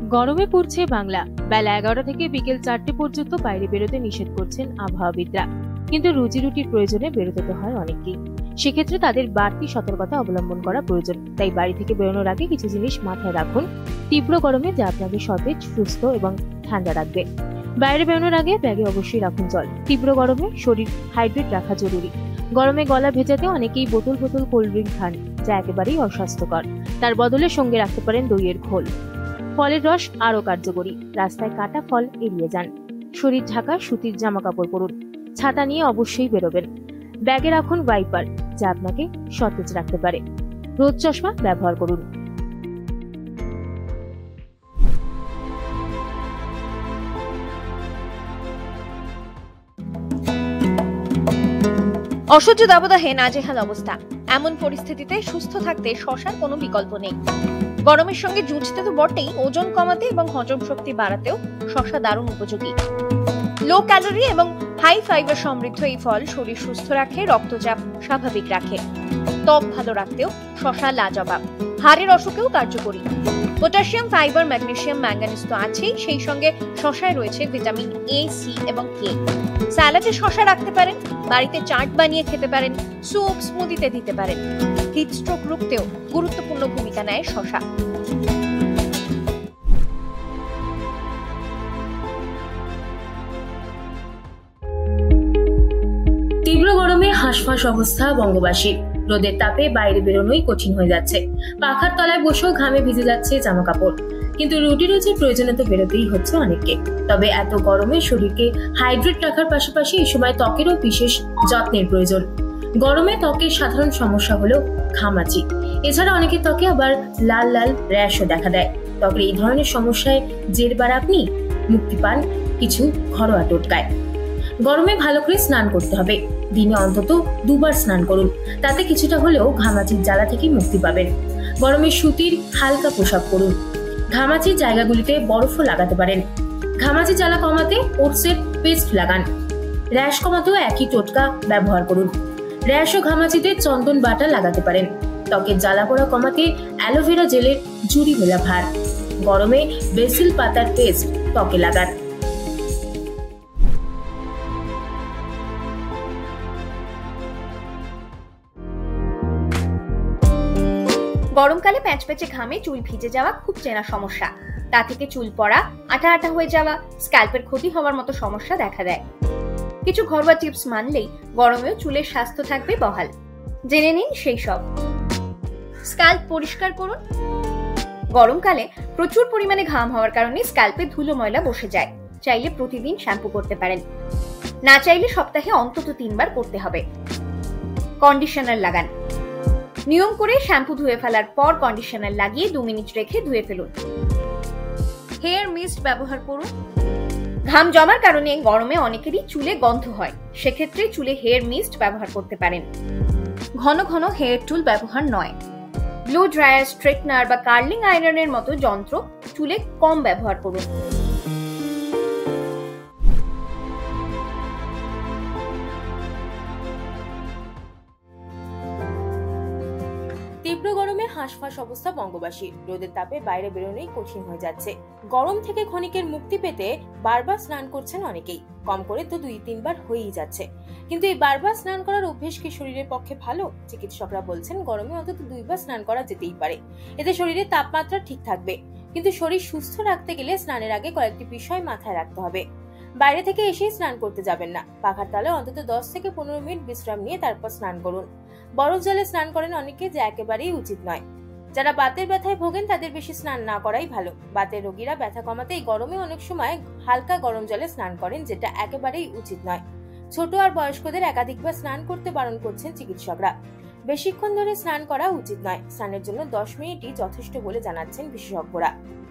গরমে পড়ছে বাংলা। বেলা 11টা থেকে বিকেল 4টে পর্যন্ত বাইরে বেরোতে নিষেধ করছেন আবহাওয়াবিদরা। কিন্তু রুজি রুটির প্রয়োজনে বেরোতে তো হয় অনেককেই। সেক্ষেত্রে তাদের বাড়তি সতর্কতা অবলম্বন করা প্রয়োজন। তাই বাড়ি থেকে বেরোনোর আগে কিছু জিনিস মাথায় রাখুন তীব্র গরমে, যা আপনাকে সতেজ, সুস্থ এবং ঠান্ডা রাখবে। বাইরে বেরোনোর আগে ব্যাগে অবশ্যই রাখুন জল। তীব্র গরমে শরীর হাইড্রেট রাখা জরুরি। গরমে গলা ভেজাতে অনেকেই বোতল বোতল কোল্ড ড্রিঙ্ক খান, যা একেবারেই অস্বাস্থ্যকর। তার বদলে সঙ্গে রাখতে পারেন দইয়ের ঘোল। ফলের রস আরো কার্যকরী। রাস্তায় কাটা ফল এড়িয়ে যান। শরীর ঢাকা সুতির জামা কাপড় পরুন। ছাতা নিয়ে অবশ্যই বেরোবেন। ব্যাগে রাখুন ওয়াইপার, যা আপনাকে সতেজ রাখতে পারে। রোদ চশমা ব্যবহার করুন। অসহ্য দাবদাহে নাজেহাল অবস্থা। এমন পরিস্থিতিতে সুস্থ থাকতে শশার কোনো বিকল্প নেই। গরমের সঙ্গে যুঝতে তো বটেই, ওজন কমাতে এবং হজম শক্তি বাড়াতেও শশা দারুণ উপযোগী। লো ক্যালোরি এবং হাই ফাইবার সমৃদ্ধ এই ফল শরীর সুস্থ রাখে, রক্তচাপ স্বাভাবিক রাখে। ত্বক ভালো রাখতেও শশা লাজবাব। হাড়ের অসুখেও কার্যকরী। পটাশিয়াম, ফাইবার, ম্যাগনেসিয়াম, ম্যাঙ্গানিজ তো আছেই, সেই সঙ্গে শশায় রয়েছে ভিটামিন এ, সি এবং কে। স্যালাডে শশা রাখতে পারেন, বাড়িতে চাট বানিয়ে খেতে পারেন, স্যুপ, স্মুদিতে দিতে পারেন। হিট স্ট্রোক রুখতেও গুরুত্বপূর্ণ ভূমিকা নেয় শশা। তীব্র গরমে হাঁসফাঁস অবস্থা বঙ্গবাসীর। রোদের তাপে বাইরে বেরোনোই কঠিন হয়ে যাচ্ছে। পাখার তলায় বসেও ঘামে ভিজে যাচ্ছে জামা কাপড়। কিন্তু রুটি রুজির প্রয়োজনে তো বেরোতেই হচ্ছে অনেককে। তবে এত গরমে শরীরকে হাইড্রেট রাখার পাশাপাশি এই সময় ত্বকেরও বিশেষ যত্নের প্রয়োজন। গরমে ত্বকের সাধারণ সমস্যা হলো ঘামাচি। এছাড়া অনেকের ত্বকে আবার লাল লাল র্যাশও দেখা দেয়। ত্বকের এই ধরনের সমস্যায় জেরবার আপনি মুক্তি পান কিছু ঘরোয়া টোটকায়। গরমে ভালো করে স্নান করতে হবে। দিনে অন্তত 2 বার স্নান করুন। তাতে কিছুটা হলেও ঘামাচির জ্বালা থেকে মুক্তি পাবেন। গরমে সুতির হালকা পোশাক পরুন। ঘামাচির জায়গাগুলিতে বরফও লাগাতে পারেন। ঘামাচি জ্বালা কমাতে ওটসের পেস্ট লাগান। র্যাশ কমাতেও একই টোটকা ব্যবহার করুন। র্যাশ ও ঘামাচিতে চন্দন বাটা লাগাতে পারেন। ত্বকের জ্বালা পোড়া কমাতে অ্যালোভেরা জেলের জুড়ি মেলা ভার। গরমে বেসিল পাতার পেস্ট ত্বকে লাগান। গরমকালে প্যাচপ্যাচে ঘামে চুল ভিজে যাওয়া খুব চেনা সমস্যা। তা থেকে চুল পড়া, আঠা আঠা হয়ে যাওয়া, স্ক্যাল্পের ক্ষতি হওয়ার মতো সমস্যা দেখা দেয়। কিছু ঘরোয়া টিপস মানলেই গরমেও চুলের স্বাস্থ্য থাকবে বহাল। জেনে নিন সেই সব। স্ক্যাল্প পরিষ্কার করুন। গরমকালে প্রচুর পরিমাণে ঘাম হওয়ার কারণে স্ক্যাল্পে ধুলো ময়লা বসে যায়। চাইলে প্রতিদিন শ্যাম্পু করতে পারেন, না চাইলে সপ্তাহে অন্তত 3 বার করতে হবে। কন্ডিশনার লাগান। নিয়ম করে শ্যাম্পু ধুয়ে ফেলার পর কন্ডিশনার লাগিয়ে 2 মিনিট রেখে ধুয়ে ফেলুন। হেয়ার মিস্ট ব্যবহার করুন। ঘাম জমার কারণে গরমে অনেকেরই চুলে গন্ধ হয়, সেক্ষেত্রে চুলে হেয়ার মিস্ট ব্যবহার করতে পারেন। ঘন ঘন হেয়ার টুল ব্যবহার নয়। ব্লো ড্রায়ার, স্ট্রেটনার বা কার্লিং আয়রনের মতো যন্ত্র চুলে কম ব্যবহার করুন। তীব্র গরমে হাঁসফাঁস অবস্থা বঙ্গবাসীর। রোদের তাপে বাইরে বেরোনোই কঠিন হয়ে যাচ্ছে। গরম থেকে ক্ষণিকের মুক্তি পেতে বারবার স্নান করছেন অনেকেই। কম করে তো 2-3 বার হয়েই যাচ্ছে। কিন্তু এই বারবার স্নান করার অভ্যেস কি শরীরের পক্ষে ভালো? চিকিৎসকরা বলছেন গরমে অন্তত 2 বার স্নান করা যেতেই পারে। এতে শরীরের তাপমাত্রা ঠিক থাকবে। কিন্তু শরীর সুস্থ রাখতে গেলে স্নানের আগে কয়েকটি বিষয় মাথায় রাখতে হবে। বাইরে থেকে এসেই স্নান করতে যাবেন না। পাখার তলায় অন্তত 10 থেকে 15 মিনিট বিশ্রাম নিয়ে তারপর স্নান করুন। বরফ জলে স্নান করেন অনেকে, যা একেবারেই উচিত নয়। যারা বাতের ব্যথায় ভোগেন তাদের বেশি স্নান না করাই ভালো। বাতের রোগীরা ব্যথা কমাতে এই গরমে অনেক সময় হালকা গরম জলে স্নান করেন, যেটা একেবারেই উচিত নয়। ছোট আর বয়স্কদের একাধিকবার স্নান করতে বারণ করছেন চিকিৎসকরা। বেশিক্ষণ ধরে স্নান করা উচিত নয়। স্নানের জন্য 10 মিনিটই যথেষ্ট বলে জানাচ্ছেন বিশেষজ্ঞরা।